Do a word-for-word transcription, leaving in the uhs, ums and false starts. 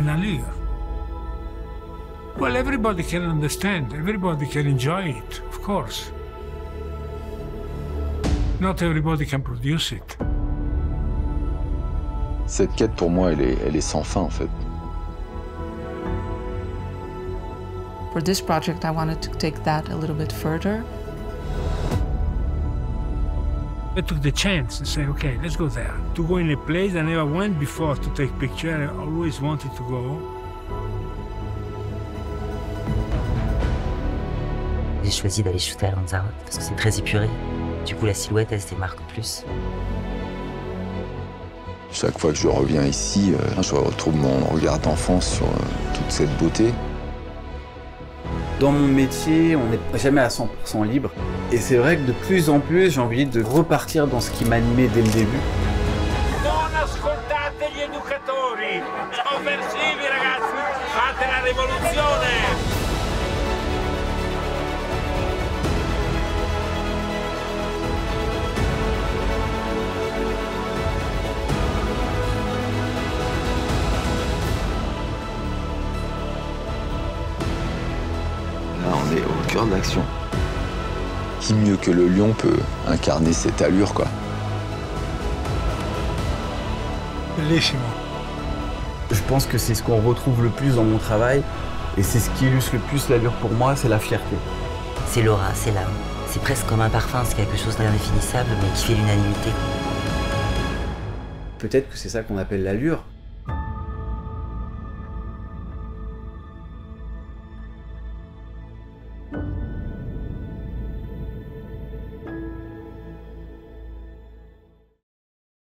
an allure. Well, everybody can understand, everybody can enjoy it, of course. Not everybody can produce it. Cette quête, pour moi, elle est, elle est sans fin, en fait. For this project, I wanted to take that a little bit further. I took the chance and say, okay, let's go there. To go in a place I never went before to take pictures, I always wanted to go. J'ai choisi d'aller shooter à Lanzarote parce que c'est très épuré. Du coup, la silhouette, elle se démarque plus. Chaque fois que je reviens ici, euh, je retrouve mon regard d'enfance sur euh, toute cette beauté. Dans mon métier, on n'est jamais à cent pour cent libre. Et c'est vrai que de plus en plus, j'ai envie de repartir dans ce qui m'animait dès le début. Non ascoltate gli educatori! Sovversivi, ragazzi! Fate la rivoluzione! Là, on est au cœur de l'action. Qui mieux que le lion peut incarner cette allure, quoi. Bellissimo. Je pense que c'est ce qu'on retrouve le plus dans mon travail. Et c'est ce qui illustre le plus l'allure pour moi, c'est la fierté. C'est l'aura, c'est l'âme. C'est presque comme un parfum, c'est quelque chose d'indéfinissable, mais qui fait l'unanimité. Peut-être que c'est ça qu'on appelle l'allure.